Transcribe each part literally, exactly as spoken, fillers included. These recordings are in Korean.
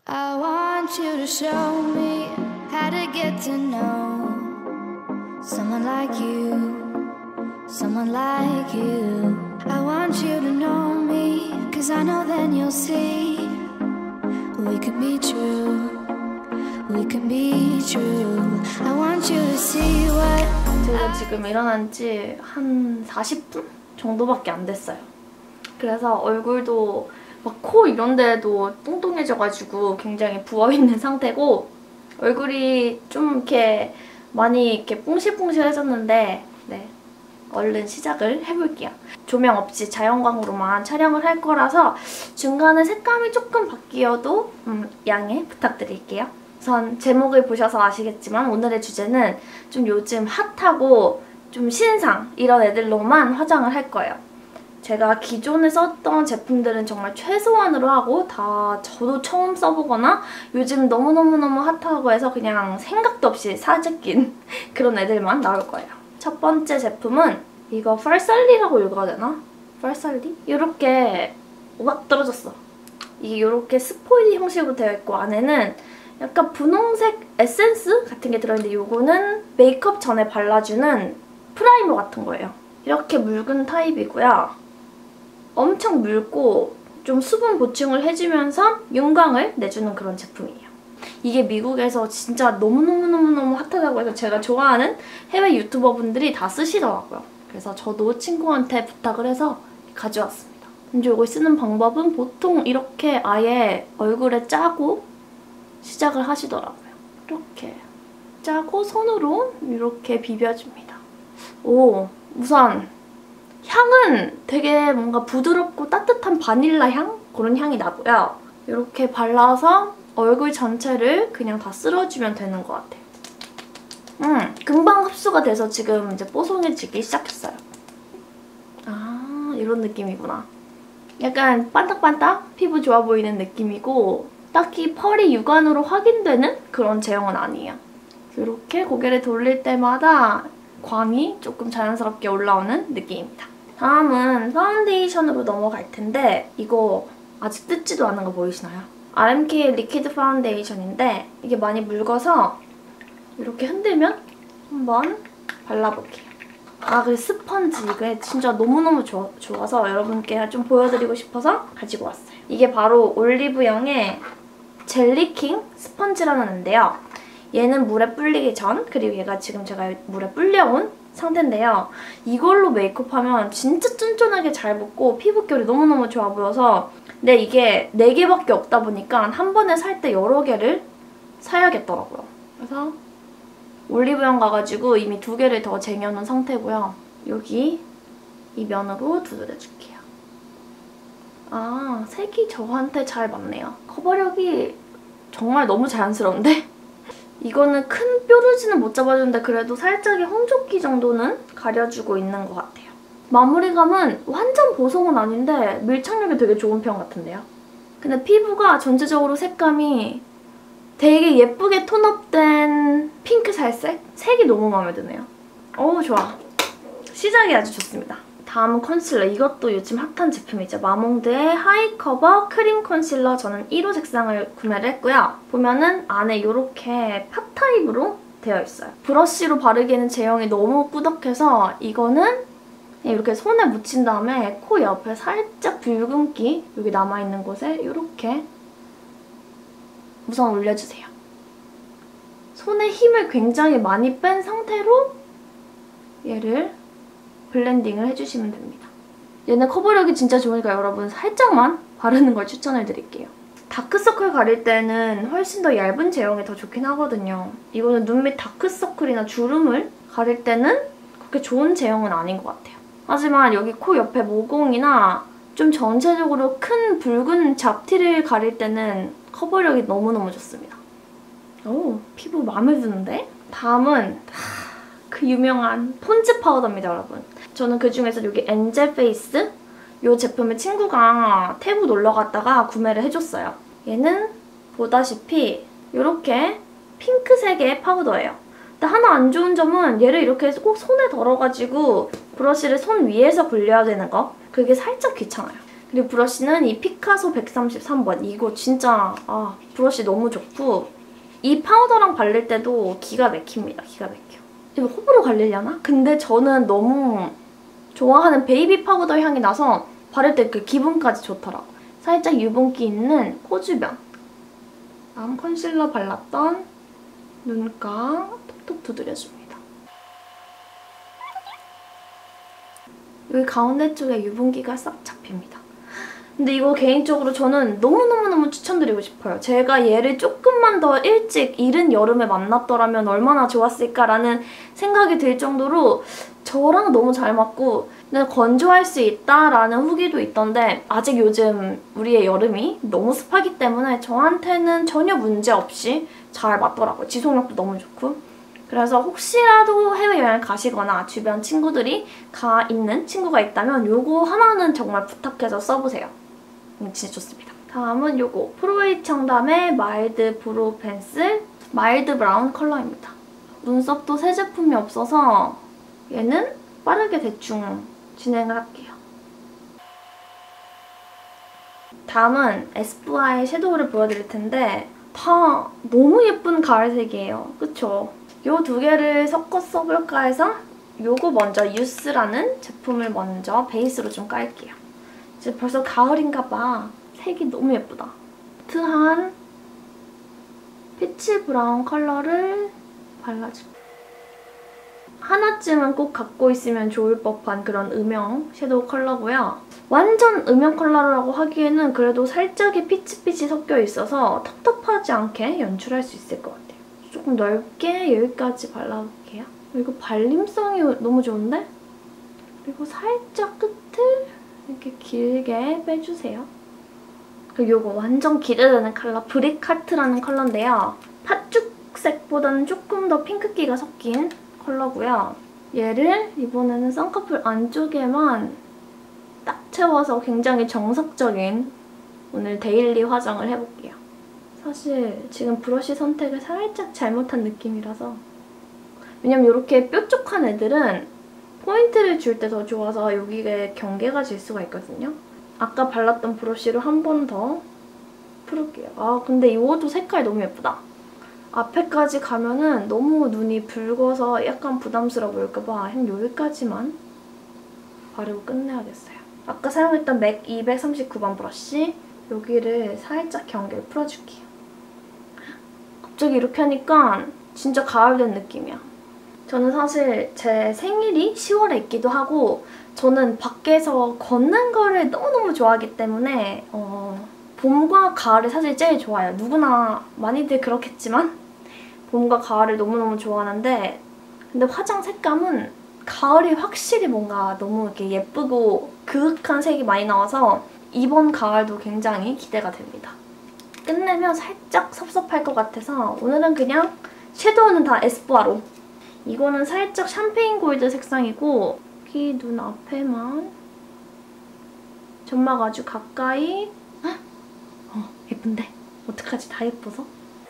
I want you to show me how to get to know someone like you, someone like you. I want you to know me, cause I know then you'll see we could be true, we can be true. I want you to see what. 제가 지금 일어난 지 한 사십 분 정도밖에 안 됐어요. 그래서 얼굴도 막 코 이런 데도 뚱뚱해져가지고 굉장히 부어있는 상태고, 얼굴이 좀 이렇게 많이 이렇게 뽕실뽕실해졌는데, 네, 얼른 시작을 해볼게요. 조명 없이 자연광으로만 촬영을 할 거라서 중간에 색감이 조금 바뀌어도 음, 양해 부탁드릴게요. 우선 제목을 보셔서 아시겠지만 오늘의 주제는 좀 요즘 핫하고 좀 신상 이런 애들로만 화장을 할 거예요. 제가 기존에 썼던 제품들은 정말 최소한으로 하고 다 저도 처음 써보거나 요즘 너무너무너무 핫하고 해서 그냥 생각도 없이 사재낀 그런 애들만 나올 거예요. 첫 번째 제품은 이거 팔살리라고 읽어야 되나? 팔살리? 이렇게 우악 떨어졌어. 이게 이렇게 스포이드 형식으로 되어 있고 안에는 약간 분홍색 에센스 같은 게 들어있는데 이거는 메이크업 전에 발라주는 프라이머 같은 거예요. 이렇게 묽은 타입이고요. 엄청 묽고 좀 수분 보충을 해주면서 윤광을 내주는 그런 제품이에요. 이게 미국에서 진짜 너무너무너무너무 핫하다고 해서 제가 좋아하는 해외 유튜버분들이 다 쓰시더라고요. 그래서 저도 친구한테 부탁을 해서 가져왔습니다. 근데 이걸 쓰는 방법은 보통 이렇게 아예 얼굴에 짜고 시작을 하시더라고요. 이렇게 짜고 손으로 이렇게 비벼줍니다. 오, 우선 향은 되게 뭔가 부드럽고 따뜻한 바닐라 향? 그런 향이 나고요. 이렇게 발라서 얼굴 전체를 그냥 다 쓸어주면 되는 것 같아요. 음, 금방 흡수가 돼서 지금 이제 뽀송해지기 시작했어요. 아, 이런 느낌이구나. 약간 반딱반딱 피부 좋아 보이는 느낌이고 딱히 펄이 육안으로 확인되는 그런 제형은 아니에요. 이렇게 고개를 돌릴 때마다 광이 조금 자연스럽게 올라오는 느낌입니다. 다음은 파운데이션으로 넘어갈 텐데 이거 아직 뜯지도 않은 거 보이시나요? 알엠케이 리퀴드 파운데이션인데 이게 많이 묽어서 이렇게 흔들면 한번 발라볼게요. 아, 그 스펀지 이게 진짜 너무너무 좋아, 좋아서 여러분께 좀 보여드리고 싶어서 가지고 왔어요. 이게 바로 올리브영의 젤리킹 스펀지라는 앤데요. 얘는 물에 불리기 전, 그리고 얘가 지금 제가 물에 불려온 상태인데요. 이걸로 메이크업하면 진짜 쫀쫀하게 잘 붙고 피부결이 너무너무 좋아 보여서 근데 이게 네 개밖에 없다 보니까 한 번에 살 때 여러 개를 사야겠더라고요. 그래서 올리브영 가가지고 이미 두 개를 더 쟁여놓은 상태고요. 여기 이 면으로 두드려줄게요. 아, 색이 저한테 잘 맞네요. 커버력이 정말 너무 자연스러운데? 이거는 큰 뾰루지는 못 잡아주는데 그래도 살짝의 홍조기 정도는 가려주고 있는 것 같아요. 마무리감은 완전 보송은 아닌데 밀착력이 되게 좋은 편 같은데요? 근데 피부가 전체적으로 색감이 되게 예쁘게 톤업된 핑크 살색? 색이 너무 마음에 드네요. 어우, 좋아. 시작이 아주 좋습니다. 다음은 컨실러. 이것도 요즘 핫한 제품이죠. 마몽드의 하이커버 크림 컨실러. 저는 일 호 색상을 구매를 했고요. 보면은 안에 이렇게 팝 타입으로 되어 있어요. 브러쉬로 바르기에는 제형이 너무 꾸덕해서 이거는 이렇게 손에 묻힌 다음에 코 옆에 살짝 붉은기 여기 남아있는 곳에 이렇게 우선 올려주세요. 손에 힘을 굉장히 많이 뺀 상태로 얘를 블렌딩을 해주시면 됩니다. 얘는 커버력이 진짜 좋으니까 여러분 살짝만 바르는 걸 추천을 드릴게요. 다크서클 가릴 때는 훨씬 더 얇은 제형이 더 좋긴 하거든요. 이거는 눈 밑 다크서클이나 주름을 가릴 때는 그렇게 좋은 제형은 아닌 것 같아요. 하지만 여기 코 옆에 모공이나 좀 전체적으로 큰 붉은 잡티를 가릴 때는 커버력이 너무너무 좋습니다. 오, 피부 마음에 드는데? 다음은 그 유명한 폰즈 파우더입니다, 여러분. 저는 그중에서 여기 엔젤 페이스 이 제품을 친구가 태국 놀러 갔다가 구매를 해줬어요. 얘는 보다시피 이렇게 핑크색의 파우더예요. 근데 하나 안 좋은 점은 얘를 이렇게 꼭 손에 덜어가지고 브러쉬를 손 위에서 굴려야 되는 거. 그게 살짝 귀찮아요. 그리고 브러쉬는 이 피카소 백삼십삼 번. 이거 진짜 아 브러쉬 너무 좋고 이 파우더랑 바를 때도 기가 막힙니다. 기가 막혀. 이거 호불호 갈리려나? 근데 저는 너무 좋아하는 베이비 파우더 향이 나서 바를 때 그 기분까지 좋더라고요. 살짝 유분기 있는 코 주변. 다음 컨실러 발랐던 눈가 톡톡 두드려줍니다. 여기 가운데 쪽에 유분기가 싹 잡힙니다. 근데 이거 개인적으로 저는 너무너무너무 추천드리고 싶어요. 제가 얘를 조금만 더 일찍 이른 여름에 만났더라면 얼마나 좋았을까라는 생각이 들 정도로 저랑 너무 잘 맞고 근데 건조할 수 있다라는 후기도 있던데 아직 요즘 우리의 여름이 너무 습하기 때문에 저한테는 전혀 문제 없이 잘 맞더라고요. 지속력도 너무 좋고. 그래서 혹시라도 해외여행 가시거나 주변 친구들이 가 있는 친구가 있다면 요거 하나는 정말 부탁해서 써보세요. 진짜 좋습니다. 다음은 요거 프로에이치 청담의 마일드 브로우 펜슬 마일드 브라운 컬러입니다. 눈썹도 새 제품이 없어서 얘는 빠르게 대충 진행을 할게요. 다음은 에스쁘아의 섀도우를 보여드릴 텐데 다 너무 예쁜 가을색이에요. 그쵸? 요 두 개를 섞어 써볼까 해서 요거 먼저 유스라는 제품을 먼저 베이스로 좀 깔게요. 이제 벌써 가을인가 봐. 색이 너무 예쁘다. 마트한 피치 브라운 컬러를 발라줄게요. 하나쯤은 꼭 갖고 있으면 좋을 법한 그런 음영 섀도우 컬러고요. 완전 음영 컬러라고 하기에는 그래도 살짝의 피치빛이 섞여 있어서 텁텁하지 않게 연출할 수 있을 것 같아요. 조금 넓게 여기까지 발라볼게요. 이거 발림성이 너무 좋은데? 그리고 살짝 끝을 이렇게 길게 빼주세요. 그리고 이거 완전 기대되는 컬러 브릭하트라는 컬러인데요. 팥죽색보다는 조금 더 핑크기가 섞인 컬러고요. 얘를 이번에는 쌍꺼풀 안쪽에만 딱 채워서 굉장히 정석적인 오늘 데일리 화장을 해볼게요. 사실 지금 브러쉬 선택을 살짝 잘못한 느낌이라서 왜냐면 이렇게 뾰족한 애들은 포인트를 줄 때 더 좋아서 여기에 경계가 질 수가 있거든요. 아까 발랐던 브러쉬로 한 번 더 풀을게요. 아 근데 이것도 색깔이 너무 예쁘다. 앞에까지 가면은 너무 눈이 붉어서 약간 부담스러워 보일까봐 한 여기까지만 바르고 끝내야겠어요. 아까 사용했던 맥 이백삼십구 번 브러쉬 여기를 살짝 경계를 풀어줄게요. 갑자기 이렇게 하니까 진짜 가을 된 느낌이야. 저는 사실 제 생일이 시월에 있기도 하고 저는 밖에서 걷는 거를 너무너무 좋아하기 때문에 어, 봄과 가을이 사실 제일 좋아요. 누구나 많이들 그렇겠지만 봄과 가을을 너무너무 좋아하는데 근데 화장 색감은 가을이 확실히 뭔가 너무 이렇게 예쁘고 그윽한 색이 많이 나와서 이번 가을도 굉장히 기대가 됩니다. 끝내면 살짝 섭섭할 것 같아서 오늘은 그냥 섀도우는 다 에스쁘아로. 이거는 살짝 샴페인 골드 색상이고 여기 눈 앞에만 점막 아주 가까이 헉! 어, 예쁜데? 어떡하지? 다 예뻐서?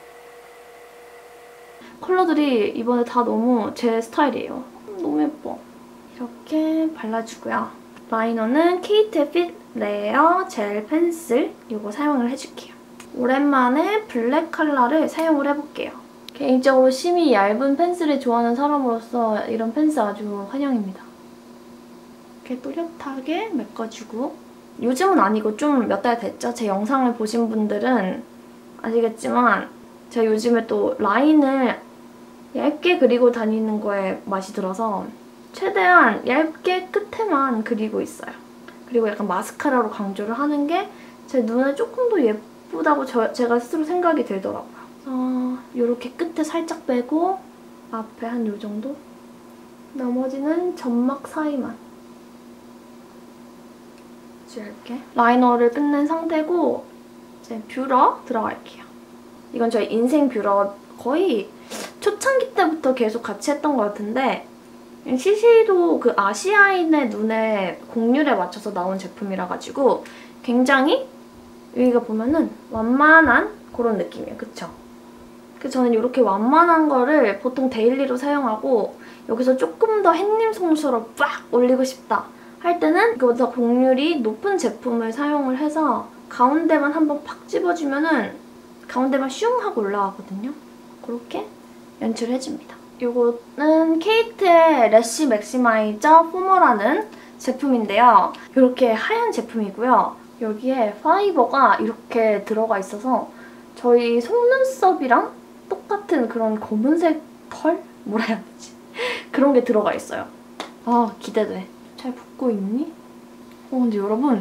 컬러들이 이번에 다 너무 제 스타일이에요. 너무 예뻐. 이렇게 발라주고요. 라이너는 케이트의 핏 레어 젤 펜슬 이거 사용을 해줄게요. 오랜만에 블랙 컬러를 사용을 해볼게요. 개인적으로 심이 얇은 펜슬을 좋아하는 사람으로서 이런 펜슬 아주 환영입니다. 이렇게 또렷하게 메꿔주고 요즘은 아니고 좀 몇 달 됐죠? 제 영상을 보신 분들은 아시겠지만 제가 요즘에 또 라인을 얇게 그리고 다니는 거에 맛이 들어서 최대한 얇게 끝에만 그리고 있어요. 그리고 약간 마스카라로 강조를 하는 게 제 눈에 조금 더 예쁘다고 저, 제가 스스로 생각이 들더라고요. 어, 이렇게 끝에 살짝 빼고 앞에 한 요 정도? 나머지는 점막 사이만. 이렇게 라이너를 끝낸 상태고 이제 뷰러 들어갈게요. 이건 저희 인생 뷰러 거의 초창기 때부터 계속 같이 했던 것 같은데 시시도 그 아시아인의 눈에 곡률에 맞춰서 나온 제품이라 가지고 굉장히 여기가 보면은 완만한 그런 느낌이에요. 그쵸? 그래서 저는 이렇게 완만한 거를 보통 데일리로 사용하고 여기서 조금 더 햇님 속눈썹을 빡 올리고 싶다 할 때는 이거보다 곡률이 높은 제품을 사용을 해서 가운데만 한번 팍 집어주면은 가운데만 슝 하고 올라가거든요. 그렇게 연출해줍니다. 이거는 케이트의 래쉬 맥시마이저 포머라는 제품인데요. 이렇게 하얀 제품이고요. 여기에 파이버가 이렇게 들어가 있어서 저희 속눈썹이랑 똑같은 그런 검은색 털? 뭐라 해야 되지? 그런 게 들어가 있어요. 아, 기대돼. 잘 붙고 있니? 어, 근데 여러분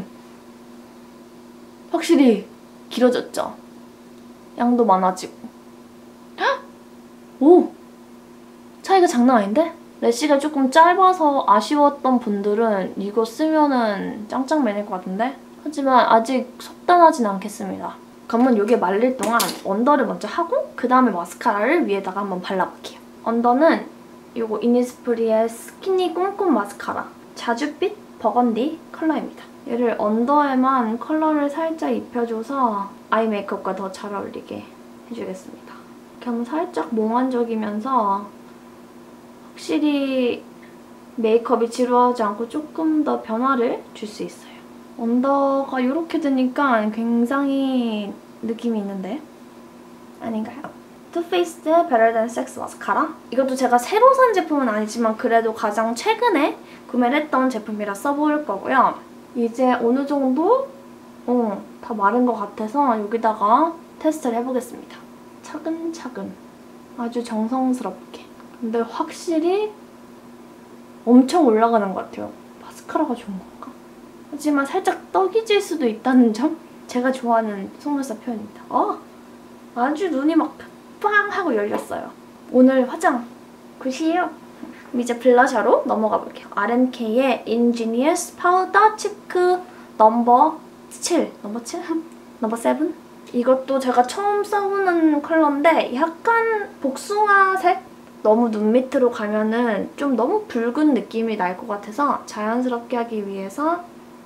확실히 길어졌죠? 양도 많아지고. 헉! 오! 차이가 장난 아닌데? 래쉬가 조금 짧아서 아쉬웠던 분들은 이거 쓰면은 짱짱 매닐 것 같은데? 하지만 아직 속단하진 않겠습니다. 그러면 이게 말릴 동안 언더를 먼저 하고 그 다음에 마스카라를 위에다가 한번 발라볼게요. 언더는 이거 이니스프리의 스키니 꼼꼼 마스카라 자줏빛 버건디 컬러입니다. 얘를 언더에만 컬러를 살짝 입혀줘서 아이 메이크업과 더 잘 어울리게 해주겠습니다. 이렇게 한번 살짝 몽환적이면서 확실히 메이크업이 지루하지 않고 조금 더 변화를 줄 수 있어요. 언더가 이렇게 되니까 굉장히 느낌이 있는데? 아닌가요? 투페이스의 Better Than Sex 마스카라. 이것도 제가 새로 산 제품은 아니지만 그래도 가장 최근에 구매를 했던 제품이라 써볼 거고요. 이제 어느 정도 어, 다 마른 것 같아서 여기다가 테스트를 해보겠습니다. 차근차근 아주 정성스럽게. 근데 확실히 엄청 올라가는 것 같아요. 마스카라가 좋은 건가? 하지만 살짝 떡이 질 수도 있다는 점? 제가 좋아하는 속눈썹 표현입니다. 어! 아주 눈이 막 빵! 하고 열렸어요. 오늘 화장 굿이에요. 그럼 이제 블러셔로 넘어가 볼게요. 알앤케이의 Ingenious 파우더 치크 넘버 칠. 넘버 칠? 넘버 세븐? 이것도 제가 처음 써보는 컬러인데 약간 복숭아색? 너무 눈 밑으로 가면은 좀 너무 붉은 느낌이 날 것 같아서 자연스럽게 하기 위해서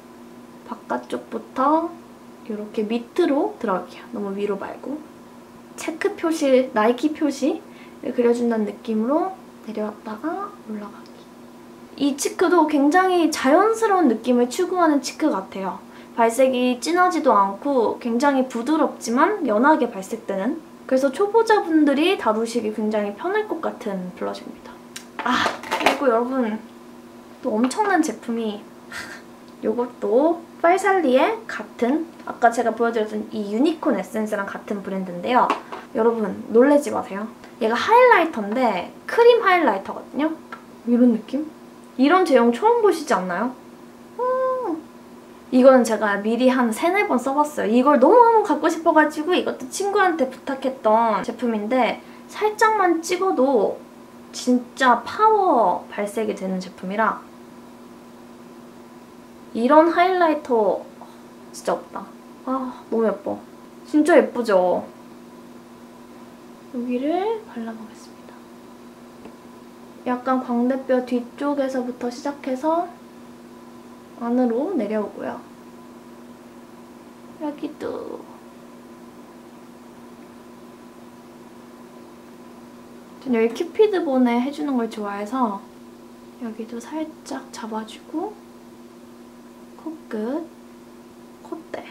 바깥쪽부터 이렇게 밑으로 들어갈게요. 너무 위로 말고. 체크 표시, 나이키 표시를 그려준다는 느낌으로 내려왔다가 올라가기. 이 치크도 굉장히 자연스러운 느낌을 추구하는 치크 같아요. 발색이 진하지도 않고 굉장히 부드럽지만 연하게 발색되는, 그래서 초보자분들이 다루시기 굉장히 편할 것 같은 블러셔입니다. 아, 그리고 여러분 또 엄청난 제품이 이것도 팔살리의 같은, 아까 제가 보여드렸던 이 유니콘 에센스랑 같은 브랜드인데요. 여러분 놀라지 마세요. 얘가 하이라이터인데 크림 하이라이터거든요. 이런 느낌? 이런 제형 처음 보시지 않나요? 음, 이거는 제가 미리 한 세네 번 써봤어요. 이걸 너무 갖고 싶어가지고 이것도 친구한테 부탁했던 제품인데 살짝만 찍어도 진짜 파워 발색이 되는 제품이라 이런 하이라이터 진짜 없다. 아, 너무 예뻐. 진짜 예쁘죠? 여기를 발라보겠습니다. 약간 광대뼈 뒤쪽에서부터 시작해서 안으로 내려오고요. 여기도. 전 여기 큐피드 본에 해주는 걸 좋아해서 여기도 살짝 잡아주고 코끝, 콧대.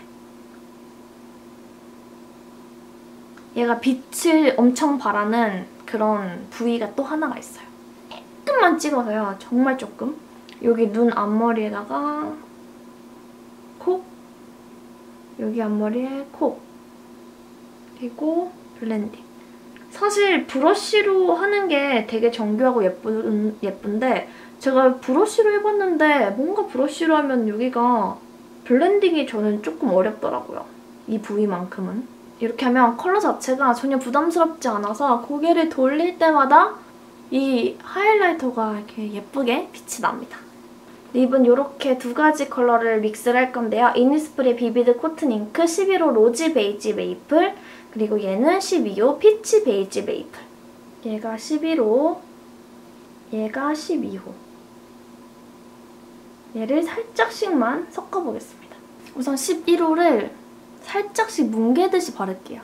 얘가 빛을 엄청 발하는 그런 부위가 또 하나가 있어요. 조금만 찍어서요. 정말 조금. 여기 눈 앞머리에다가 코, 여기 앞머리에 코, 그리고 블렌딩. 사실 브러쉬로 하는 게 되게 정교하고 예쁜, 예쁜데 제가 브러쉬로 해봤는데 뭔가 브러쉬로 하면 여기가 블렌딩이 저는 조금 어렵더라고요. 이 부위만큼은. 이렇게 하면 컬러 자체가 전혀 부담스럽지 않아서 고개를 돌릴 때마다 이 하이라이터가 이렇게 예쁘게 빛이 납니다. 립은 이렇게 두 가지 컬러를 믹스를 할 건데요. 이니스프리 비비드 코튼 잉크 십일 호 로지 베이지 메이플, 그리고 얘는 십이 호 피치 베이지 메이플. 얘가 십일 호, 얘가 십이 호. 얘를 살짝씩만 섞어보겠습니다. 우선 십일 호를 살짝씩 뭉개듯이 바를게요.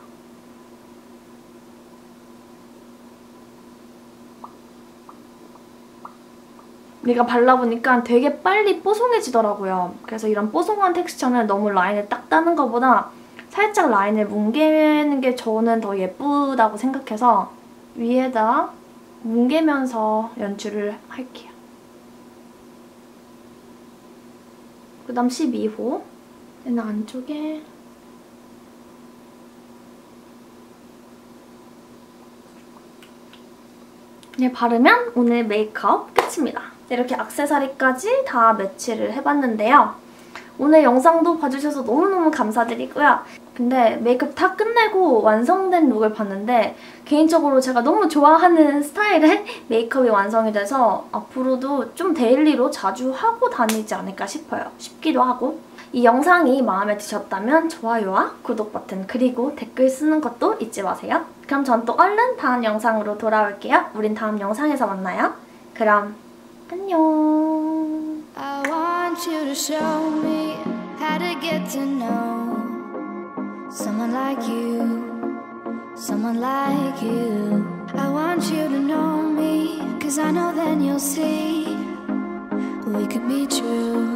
얘가 발라보니까 되게 빨리 뽀송해지더라고요. 그래서 이런 뽀송한 텍스처는 너무 라인을 딱 따는 것보다 살짝 라인을 뭉개는 게 저는 더 예쁘다고 생각해서 위에다 뭉개면서 연출을 할게요. 그 다음 십이 호. 얘는 안쪽에 얘 바르면 오늘 메이크업 끝입니다. 이렇게 액세서리까지 다 매치를 해봤는데요. 오늘 영상도 봐주셔서 너무너무 감사드리고요. 근데 메이크업 다 끝내고 완성된 룩을 봤는데 개인적으로 제가 너무 좋아하는 스타일의 메이크업이 완성이 돼서 앞으로도 좀 데일리로 자주 하고 다니지 않을까 싶어요. 싶기도 하고. 이 영상이 마음에 드셨다면 좋아요와 구독 버튼 그리고 댓글 쓰는 것도 잊지 마세요. 그럼 전 또 얼른 다음 영상으로 돌아올게요. 우린 다음 영상에서 만나요. 그럼 안녕. I want you to show me how to get to know someone like you, someone like you. I want you to know me, cause I know then you'll see we could be true.